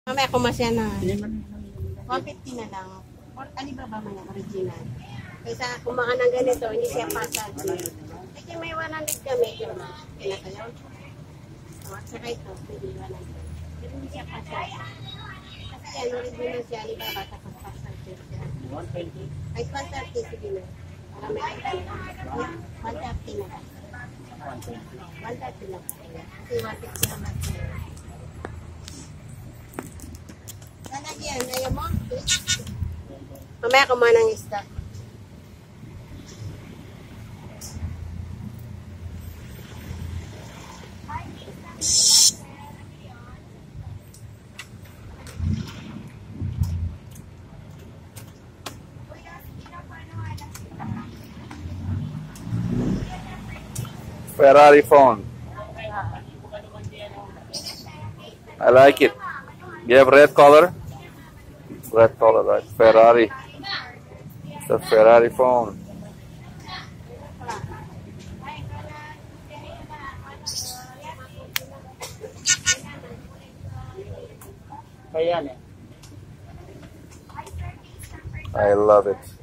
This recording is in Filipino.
Mamaya kumasya na. 150 na lang. Or Alibaba man yung original. Kaysa kumakan ng ganito, hindi siya pasag. Kasi may 100 kami. Pinakayaw. At saka ito, pwede 100. Pero hindi siya pasag. Kasi ano rin din siya, Alibaba, tapos pasag siya. 120? Ay, 130, sige na. Para may kaya. 130 na lang. 130 lang. Kasi 150 naman siya. Lalagyan, ayaw mo? Mamaya kumain ng isda. Ferrari phone. I like it. You have red color? Red color, right? Ferrari. It's a Ferrari phone. I love it.